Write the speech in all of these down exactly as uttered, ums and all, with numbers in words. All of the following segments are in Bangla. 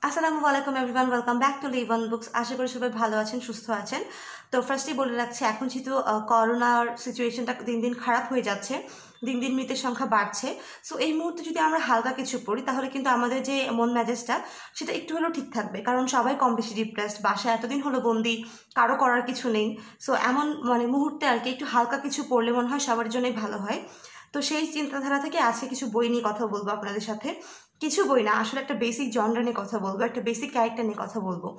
আসসালামু আলাইকুম everyone, welcome back to live on books. আশা করি সবাই ভালো আছেন, সুস্থ আছেন। তো ফার্স্টেই বলে রাখছি, এখন যেহেতু করোনার সিচুয়েশনটা দিন দিন খারাপ হয়ে যাচ্ছে, দিন দিন মৃতের সংখ্যা বাড়ছে। সো এই মুহূর্তে যদি আমরা হালকা কিছু পড়ি তাহলে কিন্তু আমাদের যে মন মেজাজটা সেটা একটু হলেও ঠিক থাকবে, কারণ সবাই কম বেশি ডিপ্রেসড, বাসায় এতদিন হলো বন্দি, কারো করার কিছু নেই। সো এমন মানে মুহূর্তে আর কি একটু হালকা কিছু পড়লে মনে হয় সবার জন্যই ভালো হয়। তো সেই চিন্তাধারা থেকে আজকে কিছু বই নিয়ে কথা বলবো আপনাদের সাথে। কিছু বই না, আসলে একটা বেসিক জনরা নিয়ে কথা বলবো, একটা বেসিক ক্যারেক্টার নিয়ে কথা বলবো।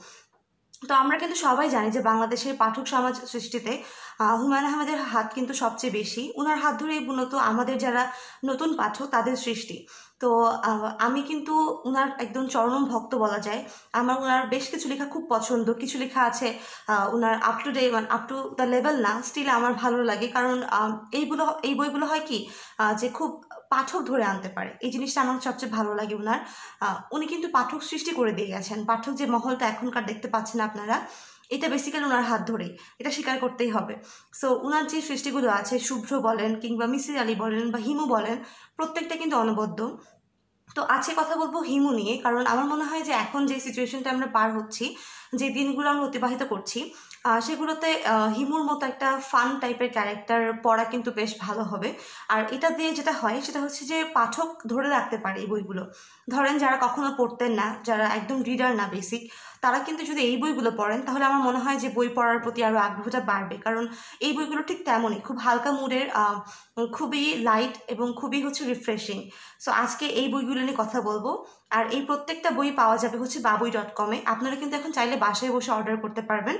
তো আমরা কিন্তু সবাই জানি যে বাংলাদেশের পাঠক সমাজ সৃষ্টিতে হুমায়ুন আহমেদের হাত কিন্তু সবচেয়ে বেশি। ওনার হাত ধরেই মূলত আমাদের যারা নতুন পাঠক তাদের সৃষ্টি। তো আমি কিন্তু ওনার একদম চরম ভক্ত বলা যায়। আমার ওনার বেশ কিছু লেখা খুব পছন্দ, কিছু লেখা আছে ওনার আপ টু ডে মানে আপ টু দ্য লেভেল না, স্টিল আমার ভালো লাগে। কারণ এইগুলো এই বইগুলো হয় কি যে খুব পাঠক ধরে আনতে পারে, এই জিনিসটা আমার সবচেয়ে ভালো লাগে ওনার। উনি কিন্তু পাঠক সৃষ্টি করে দিয়ে গেছেন। পাঠক যে মহলটা এখনকার দেখতে পাচ্ছেন আপনারা, এটা বেসিক্যালি ওনার হাত ধরেই, এটা স্বীকার করতেই হবে। সো ওনার যে সৃষ্টিগুলো আছে, শুভ্র বলেন কিংবা মিসির আলী বলেন বা হিমু বলেন, প্রত্যেকটা কিন্তু অনবদ্য। তো আজকে কথা বলবো হিমু নিয়ে, কারণ আমার মনে হয় যে এখন যে সিচুয়েশনটা আমরা পার হচ্ছি, যে দিনগুলো আমরা অতিবাহিত করছি, সেগুলোতে হিমুর মতো একটা ফান টাইপের ক্যারেক্টার পড়া কিন্তু বেশ ভালো হবে। আর এটা দিয়ে যেটা হয় সেটা হচ্ছে যে পাঠক ধরে রাখতে পারে এই বইগুলো। ধরেন যারা কখনো পড়তেন না, যারা একদম রিডার না বেসিক, তারা কিন্তু যদি এই বইগুলো পড়েন তাহলে আমার মনে হয় যে বই পড়ার প্রতি আরও আগ্রহটা বাড়বে। কারণ এই বইগুলো ঠিক তেমনই, খুব হালকা মুডের, খুবই লাইট এবং খুবই হচ্ছে রিফ্রেশিং। সো আজকে এই বইগুলো নিয়ে কথা বলবো। আর এই প্রত্যেকটা বই পাওয়া যাবে হচ্ছে বাবুই ডট কমে। আপনারা কিন্তু এখন চাইলে বাসায় বসে অর্ডার করতে পারবেন।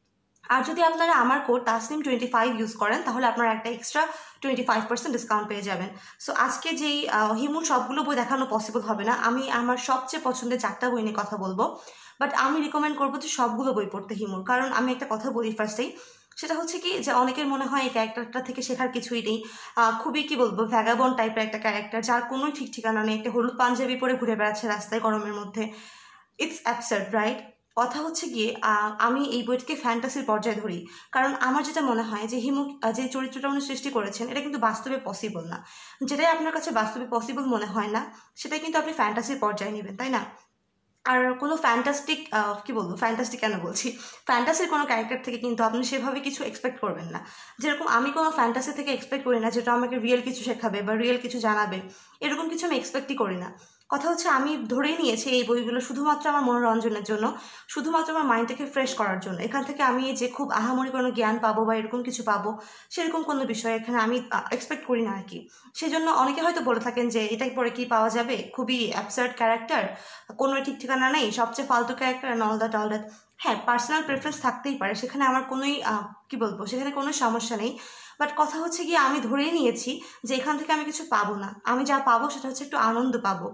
আর যদি আপনারা আমার code Tasnim twenty five use করেন তাহলে আপনারা একটা extra twenty five percent discount পেয়ে যাবেন। সো আজকে যেই হিমুর সবগুলো বই দেখানো পসিবল হবে না, আমি আমার সবচেয়ে পছন্দের চারটা বই নিয়ে কথা বলবো। বাট আমি রিকমেন্ড করবো যে সবগুলো বই পড়তে হিমুর। কারণ আমি একটা কথা বলি ফার্স্টেই, সেটা হচ্ছে কি যে অনেকের মনে হয় এই ক্যারেক্টারটা থেকে শেখার কিছুই নেই, খুবই কি বলবো ভ্যাগাবন টাইপের একটা ক্যারেক্টার, যার কোনোই ঠিক ঠিকানা নেই, একটা হলুদ পাঞ্জাবি পরে ঘুরে বেড়াচ্ছে রাস্তায় গরমের মধ্যে। It's absurd, right? কথা হচ্ছে গিয়ে আমি এই বইটিকে ফ্যান্টাসির পর্যায়ে ধরি। কারণ আমার যেটা মনে হয় যে হিমু যে চরিত্রটা উনি সৃষ্টি করেছেন, এটা কিন্তু বাস্তবে পসিবল না। যেটাই আপনার কাছে বাস্তবে পসিবল মনে হয় না, সেটাই কিন্তু আপনি ফ্যান্টাসির পর্যায়ে নেবেন, তাই না? আর কোনো ফ্যান্টাস্টিক কি বলবো ফ্যান্টাস্টিক কেন বলছি, ফ্যান্টাসির কোনো ক্যারেক্টার থেকে কিন্তু আপনি সেভাবে কিছু এক্সপেক্ট করবেন না। যেরকম আমি কোনো ফ্যান্টাসি থেকে এক্সপেক্ট করি না যেটা আমাকে রিয়েল কিছু শেখাবে বা রিয়েল কিছু জানাবে, এরকম কিছু আমি এক্সপেক্টই করি না। কথা হচ্ছে আমি ধরেই নিয়েছি এই বইগুলো শুধুমাত্র আমার মনোরঞ্জনের জন্য, শুধুমাত্র আমার মাইন্ডটাকে ফ্রেশ করার জন্য। এখান থেকে আমি যে খুব আহামরি কোনো জ্ঞান পাবো বা এরকম কিছু পাবো, সেরকম কোনো বিষয় এখানে আমি এক্সপেক্ট করি না আর কি। সেই জন্য অনেকে হয়তো বলে থাকেন যে এটাই পরে কি পাওয়া যাবে, খুবই অ্যাবসার্ড ক্যারেক্টার, কোনো ঠিক ঠিকানা নেই, সবচেয়ে ফালতু character, all that all that. হ্যাঁ, পার্সোনাল প্রেফারেন্স থাকতেই পারে, সেখানে আমার কোনোই কি বলবো সেখানে কোনো সমস্যা নেই। বাট কথা হচ্ছে গিয়ে আমি ধরেই নিয়েছি যে এখান থেকে আমি কিছু পাবো না, আমি যা পাবো সেটা হচ্ছে একটু আনন্দ পাবো।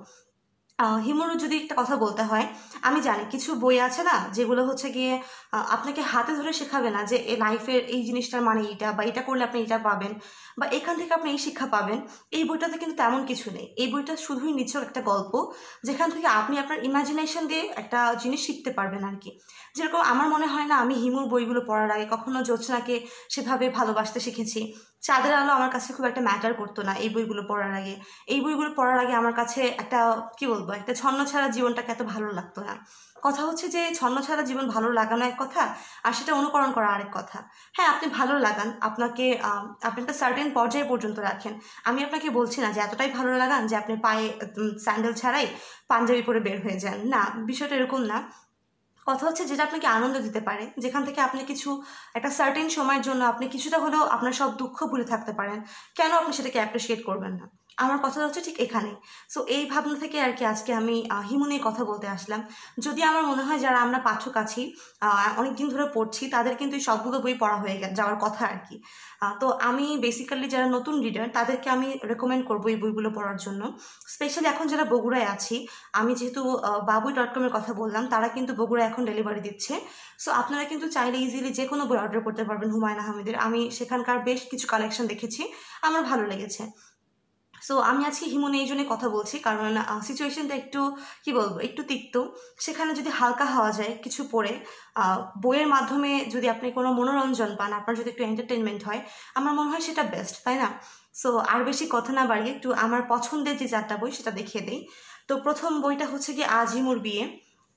হিমুরও যদি একটা কথা বলতে হয়, আমি জানি কিছু বই আছে না যেগুলো হচ্ছে গিয়ে আপনাকে হাতে ধরে শেখাবে না যে লাইফের এই জিনিসটার মানে এইটা, বা এটা করলে আপনি এটা পাবেন, বা এখান থেকে আপনি এই শিক্ষা পাবেন। এই বইটাতে কিন্তু তেমন কিছু নেই। এই বইটা শুধুই নিছক একটা গল্প, যেখান থেকে আপনি আপনার ইমাজিনেশন দিয়ে একটা জিনিস শিখতে পারবেন আর কি। যেরকম আমার মনে হয় না আমি হিমুর বইগুলো পড়ার আগে কখনো জ্যোৎস্নাকে সেভাবে ভালোবাসতে শিখেছি। চাঁদের আলো আমার কাছে খুব একটা ম্যাটার করতো না এই বইগুলো পড়ার আগে। এই বইগুলো পড়ার আগে আমার কাছে একটা কি বলবো একটা ছন্ন ছাড়া জীবনটাকে এত ভালো লাগতো না। কথা হচ্ছে যে ছন্ন ছাড়া জীবন ভালো লাগানো এক কথা, আর সেটা অনুকরণ করা আরেক কথা। হ্যাঁ, আপনি ভালো লাগান, আপনাকে আপনি একটা সার্টেন পর্যায়ে পর্যন্ত রাখেন। আমি আপনাকে বলছি না যে এতটাই ভালো লাগান যে আপনি পায়ে স্যান্ডেল ছাড়াই পাঞ্জাবি পরে বের হয়ে যান, না, বিষয়টা এরকম না। কথা হচ্ছে যেটা আপনাকে আনন্দ দিতে পারে, যেখান থেকে আপনি কিছু একটা সার্টেন সময়ের জন্য আপনি কিছুটা হলেও আপনার সব দুঃখ ভুলে থাকতে পারেন, কেন আপনি সেটাকে অ্যাপ্রিসিয়েট করবেন না? আমার কথা হচ্ছে ঠিক এখানে। সো এই ভাবনা থেকে আর কি আজকে আমি হিমু নিয়ে কথা বলতে আসলাম। যদি আমার মনে হয় যারা আমরা পাঠক আছি, অনেকদিন ধরে পড়ছি, তাদের কিন্তু এই সবগুলো বই পড়া হয়ে যাওয়ার কথা আর কি। তো আমি বেসিক্যালি যারা নতুন রিডার তাদেরকে আমি রেকমেন্ড করবো এই বইগুলো পড়ার জন্য। স্পেশালি এখন যারা বগুড়ায় আছি, আমি যেহেতু বাবুই ডট কমের কথা বললাম, তারা কিন্তু বগুড়ায় এখন ডেলিভারি দিচ্ছে। সো আপনারা কিন্তু চাইলে ইজিলি যে কোনো বই অর্ডার করতে পারবেন হুমায়ুন আহমেদের। আমি সেখানকার বেশ কিছু কালেকশন দেখেছি, আমার ভালো লেগেছে। সো আমি আজকে হিমু নিয়ে এই জন্যই কথা বলছি, কারণ সিচুয়েশনটা একটু কি বলবো একটু তিক্ত। সেখানে যদি হালকা হওয়া যায় কিছু পড়ে, বইয়ের মাধ্যমে যদি আপনি কোনো মনোরঞ্জন পান, আপনার যদি একটু এন্টারটেনমেন্ট হয়, আমার মনে হয় সেটা বেস্ট, তাই না? সো আর বেশি কথা না বাড়িয়ে একটু আমার পছন্দের যে চারটা বই সেটা দেখিয়ে দিই। তো প্রথম বইটা হচ্ছে কি আজ হিমুর বিয়ে।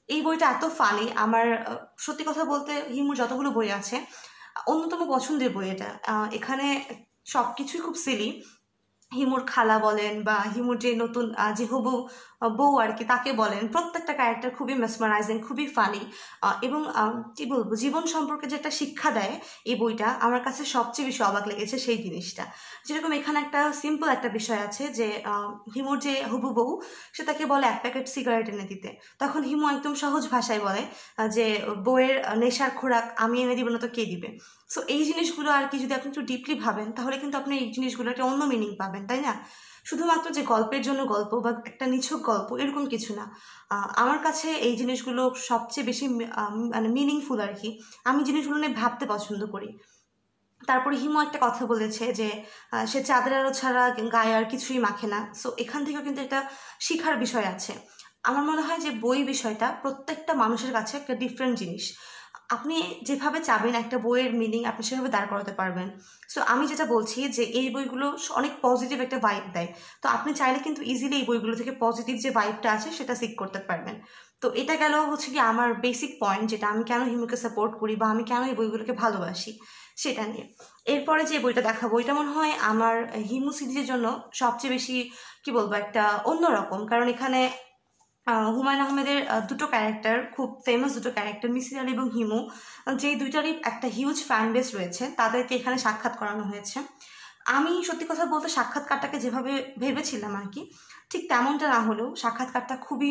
এই বইটা এত ফানি, আমার সত্যি কথা বলতে হিমুর যতগুলো বই আছে অন্যতম পছন্দের বই এটা। এখানে সব কিছুই খুব সিলি। হিমুর খালা বলেন বা হিমুর যে নতুন যে হবু বউ আর কি তাকে বলেন, প্রত্যেকটা ক্যারেক্টার খুবই মেসমারাইজিং, খুবই ফানি এবং কি বলবো জীবন সম্পর্কে যে একটা শিক্ষা দেয় এই বইটা, আমার কাছে সবচেয়ে বেশি অবাক লেগেছে সেই জিনিসটা। যেরকম এখানে একটা সিম্পল একটা বিষয় আছে যে হিমুর যে হবু বউ সে তাকে বলে এক প্যাকেট সিগারেট এনে দিতে, তখন হিমু একদম সহজ ভাষায় বলে যে বউয়ের নেশার খোরাক আমি এনে দিব না তো কে দিবে। সো এই জিনিসগুলো আর কি যদি আপনি একটু ডিপলি ভাবেন তাহলে কিন্তু আপনি এই জিনিসগুলো একটা অন্য মিনিং পাবেন, তাই না? শুধুমাত্র যে গল্পের জন্য গল্প বা একটা নিছক গল্প এরকম কিছু না। আমার কাছে এই জিনিসগুলো সবচেয়ে বেশি মানে মিনিংফুল আর কি, আমি জিনিসগুলো নিয়ে ভাবতে পছন্দ করি। তারপরে হিমু একটা কথা বলেছে যে সে চাঁদের আলো ছাড়া গায়ে আর কিছুই মাখে না। সো এখান থেকেও কিন্তু একটা শিখার বিষয় আছে। আমার মনে হয় যে বই বিষয়টা প্রত্যেকটা মানুষের কাছে একটা ডিফারেন্ট জিনিস। আপনি যেভাবে চাবেন একটা বইয়ের মিনিং আপনি সেভাবে দাঁড় করাতে পারবেন। সো আমি যেটা বলছি যে এই বইগুলো অনেক পজিটিভ একটা ভাইব দেয়, তো আপনি চাইলে কিন্তু ইজিলি এই বইগুলো থেকে পজিটিভ যে ভাইবটা আছে সেটা সিক করতে পারবেন। তো এটা গেল হচ্ছে কি আমার বেসিক পয়েন্ট, যেটা আমি কেন হিমুকে সাপোর্ট করি বা আমি কেন এই বইগুলোকে ভালোবাসি সেটা নিয়ে। এরপরে যে বইটা দেখাবো এটা মনে হয় আমার হিমু সিরিজের জন্য সবচেয়ে বেশি কি বলবো একটা অন্যরকম, কারণ এখানে হুমায়ুন আহমেদের দুটো ক্যারেক্টার, খুব ফেমাস দুটো ক্যারেক্টার মিসির আলী এবং হিমু, যেই দুইটারই একটা হিউজ ফ্যান বেস রয়েছে, তাদেরকে এখানে সাক্ষাৎ করানো হয়েছে। আমি সত্যি কথা বলতে সাক্ষাৎকারটাকে যেভাবে ভেবেছিলাম আর কি ঠিক তেমনটা না হলেও সাক্ষাৎকারটা খুবই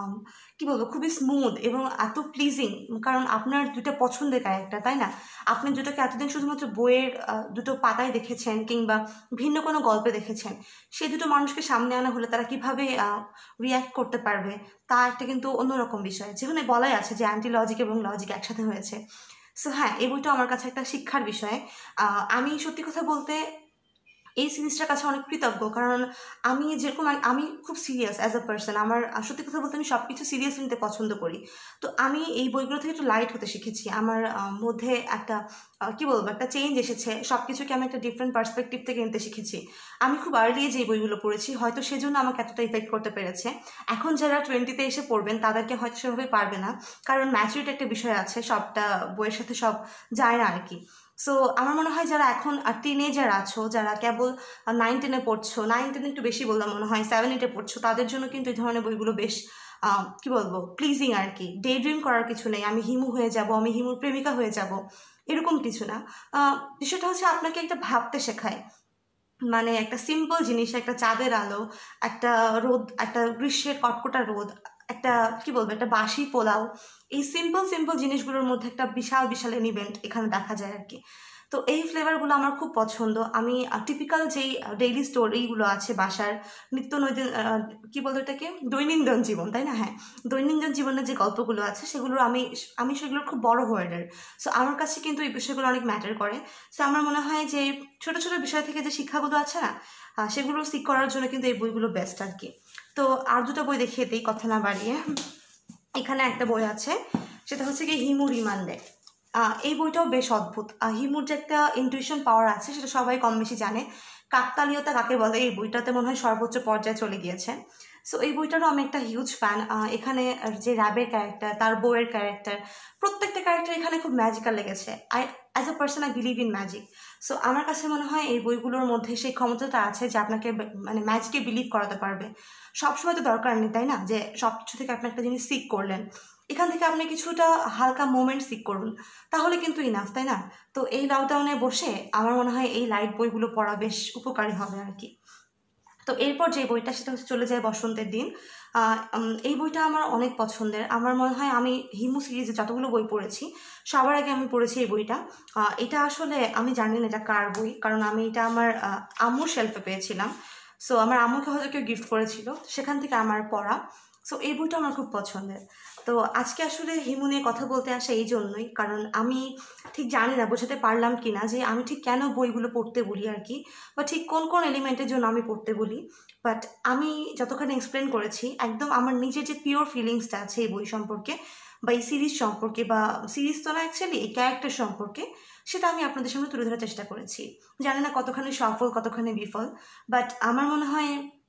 কি বলবো খুবই স্মুথ এবং এত প্লিজিং, কারণ আপনার দুটো পছন্দের ক্যারেক্টার, তাই না? আপনি দুটোকে এতদিন শুধুমাত্র বইয়ের দুটো পাতায় দেখেছেন কিংবা ভিন্ন কোনো গল্পে দেখেছেন, সেই দুটো মানুষকে সামনে আনা হলে তারা কিভাবে রিয়্যাক্ট করতে পারবে তা একটা কিন্তু অন্যরকম বিষয়, যেখানে বলাই আছে যে অ্যান্টি লজিক এবং লজিক একসাথে হয়েছে। সো হ্যাঁ, এই বইটা আমার কাছে একটা শিক্ষার বিষয়। আমি সত্যি কথা বলতে এই সিরিজটার কাছে অনেক কৃতজ্ঞ, কারণ আমি যেরকম আমি খুব সিরিয়াস অ্যাজ আ পার্সন, আমার সত্যি কথা বলতে আমি সব কিছু সিরিয়াস নিতে পছন্দ করি। তো আমি এই বইগুলো থেকে একটু লাইট হতে শিখেছি, আমার মধ্যে একটা কি বলবো একটা চেঞ্জ এসেছে, সব কিছুকে আমি একটা ডিফারেন্ট পার্সপেক্টিভ থেকে নিতে শিখেছি। আমি খুব আর্লি যে এই বইগুলো পড়েছি, হয়তো সেজন্য আমাকে এতটা ইফেক্ট করতে পেরেছে। এখন যারা টোয়েন্টিতে এসে পড়বেন তাদেরকে হয়তো সেভাবে পারবে না, কারণ ম্যাচুরিটি একটা বিষয় আছে, সবটা বইয়ের সাথে সব যায় না আর কি। সো আমার মনে হয় যারা এখন টিনেজার আছো, যারা কেবল নাইন টেনে পড়ছো, নাইন টেনে একটু বেশি বললাম মনে হয়, সেভেন এইটে পড়ছো, তাদের জন্য কিন্তু এই ধরনের বইগুলো বেশ কি বলবো প্লিজিং আর কি। ডে ড্রিম করার কিছু নেই, আমি হিমু হয়ে যাব, আমি হিমুর প্রেমিকা হয়ে যাব, এরকম কিছু না। বিষয়টা হচ্ছে আপনাকে একটা ভাবতে শেখায়, মানে একটা সিম্পল জিনিস, একটা চাঁদের আলো, একটা রোদ, একটা গ্রীষ্মের কটকটা রোদ, একটা কি বলবো একটা বাসি পোলাও, এই সিম্পল সিম্পল জিনিসগুলোর মধ্যে একটা বিশাল বিশাল ইভেন্ট এখানে দেখা যায় আর কি। তো এই ফ্লেভারগুলো আমার খুব পছন্দ। আমি টিপিক্যাল যেই ডেইলি স্টোরিগুলো আছে বাসার নিত্য নৈদিন কি বলতো এটাকে দৈনন্দিন জীবন, তাই না? হ্যাঁ, দৈনন্দিন জীবনের যে গল্পগুলো আছে সেগুলো আমি আমি সেগুলোর খুব বড় হোয়ার্ডার। সো আমার কাছে কিন্তু এই বিষয়গুলো অনেক ম্যাটার করে। সো আমার মনে হয় যে ছোটো ছোটো বিষয় থেকে যে শিক্ষাগুলো আছে না সেগুলো সিক করার জন্য কিন্তু এই বইগুলো বেস্ট আর কি। তো আর দুটো বই দেখিয়ে দিই কথা না বাড়িয়ে। এখানে একটা বই আছে, সেটা হচ্ছে কি হিমু রিমান্ডে। এই বইটাও বেশ অদ্ভুত। হিমুর যে একটা ইনটিউশন পাওয়ার আছে সেটা সবাই কম বেশি জানে, কাকতালীয়তা কাকে বলে এই বইটাতে মনে হয় সর্বোচ্চ পর্যায়ে চলে গিয়েছে। সো এই বইটারও আমি একটা হিউজ ফ্যান। এখানে যে র্যাবের ক্যারেক্টার, তার বউয়ের ক্যারেক্টার, প্রত্যেকটা ক্যারেক্টার এখানে খুব ম্যাজিক্যাল লেগেছে। I as a person I believe in magic. So আমার কাছে মনে হয় এই বইগুলোর মধ্যে সেই ক্ষমতাটা আছে যে আপনাকে মানে ম্যাজিকে বিলিভ করাতে পারবে। সবসময় তো দরকার নেই, তাই না, যে সব কিছু থেকে আপনি একটা জিনিস সিক করলেন, এখান থেকে আপনি কিছুটা হালকা মোমেন্ট সিক করুন, তাহলে কিন্তু ইনাফ, তাই না? তো এই লকডাউনে বসে আমার মনে হয় এই লাইট বইগুলো পড়া বেশ উপকারী হবে আর কি। তো এরপর যে বইটা সেটা হচ্ছে চলে যায় বসন্তের দিন। এই বইটা আমার অনেক পছন্দের। আমার মনে হয় আমি হিমু সিরিজে যতগুলো বই পড়েছি সবার আগে আমি পড়েছি এই বইটা। এটা আসলে আমি জানি না এটা কার বই, কারণ আমি এটা আমার আম্মুর শেলফে পেয়েছিলাম। সো আমার আম্মুকে হয়তো কেউ গিফট করেছিল, সেখান থেকে আমার পড়া। সো এই বইটা আমার খুব পছন্দের। তো আজকে আসলে হিমু নিয়ে কথা বলতে আসা এই জন্যই, কারণ আমি ঠিক জানি না বোঝাতে পারলাম কি না যে আমি ঠিক কেন বইগুলো পড়তে বলি আর কি, বা ঠিক কোন কোন এলিমেন্টের জন্য আমি পড়তে বলি। বাট আমি যতখানি এক্সপ্লেন করেছি একদম আমার নিজের যে পিওর ফিলিংসটা আছে এই বই সম্পর্কে বা এই সিরিজ সম্পর্কে, বা সিরিজ তো না অ্যাকচুয়ালি এই ক্যারেক্টার সম্পর্কে, সেটা আমি আপনাদের সামনে তুলে ধরার চেষ্টা করেছি। জানি না কতখানি সফল কতখানি বিফল, বাট আমার মনে হয়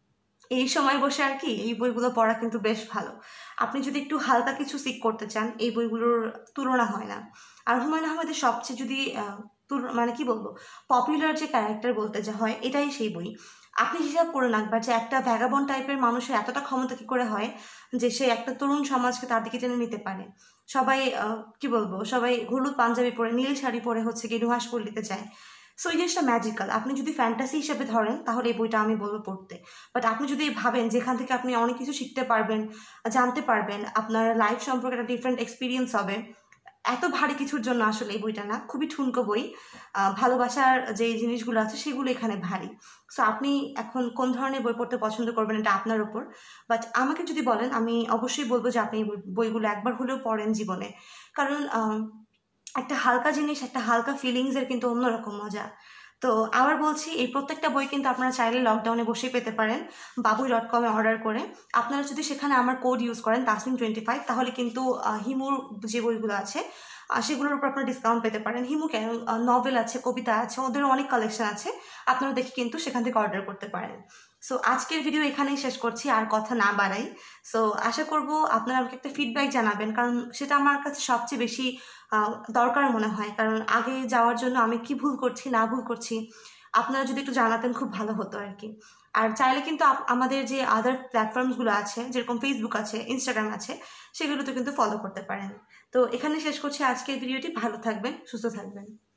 এই সময় বসে আর কি এই বইগুলো পড়া কিন্তু বেশ ভালো। আপনি যদি একটু হালকা কিছু সিক করতে চান, এই বইগুলোর তুলনা হয় না। আর হুমায়ুন আহমেদের সবচেয়ে যদি মানে কি বলবো পপুলার যে ক্যারেক্টার বলতে যা হয়, এটাই সেই বই। আপনি হিসাব করে রাখবেন যে একটা ভ্যাগাবন টাইপের মানুষের এতটা ক্ষমতা কি করে হয় যে সে একটা তরুণ সমাজকে তার দিকে টেনে নিতে পারে। সবাই কি বলবো সবাই হলুদ পাঞ্জাবি পরে, নীল শাড়ি পরে হচ্ছে গিয়ে নুহাস পল্লীতে যায়। সো এই জিনিসটা ম্যাজিক্যাল। আপনি যদি ফ্যান্টাসি হিসেবে ধরেন তাহলে এই বইটা আমি বলবো পড়তে। বাট আপনি যদি ভাবেন যেখান থেকে আপনি অনেক কিছু শিখতে পারবেন, জানতে পারবেন, আপনার লাইফ সম্পর্কে একটা ডিফারেন্ট এক্সপিরিয়েন্স হবে, এত ভারী কিছুর জন্য আসলে এই বইটা না, খুবই ঠুনকো বই। ভালোবাসার যে জিনিসগুলো আছে সেগুলো এখানে ভারী। সো আপনি এখন কোন ধরনের বই পড়তে পছন্দ করবেন এটা আপনার ওপর। বাট আমাকে যদি বলেন আমি অবশ্যই বলবো যে আপনি এই বইগুলো একবার হলেও পড়েন জীবনে। কারণ একটা হালকা জিনিস, একটা হালকা ফিলিংসের কিন্তু অন্যরকম মজা। তো আবার বলছি, এই প্রত্যেকটা বই কিন্তু আপনারা চাইলে লকডাউনে বসেই পেতে পারেন বাবুই ডট কমে অর্ডার করে। আপনারা যদি সেখানে আমার কোড ইউজ করেন তাসমিন টোয়েন্টি ফাইভ, তাহলে কিন্তু হিমুর যে বইগুলো আছে সেগুলোর উপর আপনারা ডিসকাউন্ট পেতে পারেন। হিমু কেন, নভেল আছে, কবিতা আছে, ওদেরও অনেক কালেকশন আছে, আপনারা দেখে কিন্তু সেখান থেকে অর্ডার করতে পারেন। সো আজকের ভিডিও এখানেই শেষ করছি, আর কথা না বাড়াই। সো আশা করব আপনারা আমাকে একটা ফিডব্যাক জানাবেন, কারণ সেটা আমার কাছে সবচেয়ে বেশি দরকার মনে হয়। কারণ আগে যাওয়ার জন্য আমি কি ভুল করছি না ভুল করছি আপনারা যদি একটু জানাতেন খুব ভালো হতো আর কি। আর চাইলে কিন্তু আমাদের যে আদার প্ল্যাটফর্মসগুলো আছে, যেরকম ফেসবুক আছে, ইনস্টাগ্রাম আছে, সেগুলোতে কিন্তু ফলো করতে পারেন। তো এখানে শেষ করছি আজকের ভিডিওটি। ভালো থাকবেন, সুস্থ থাকবেন।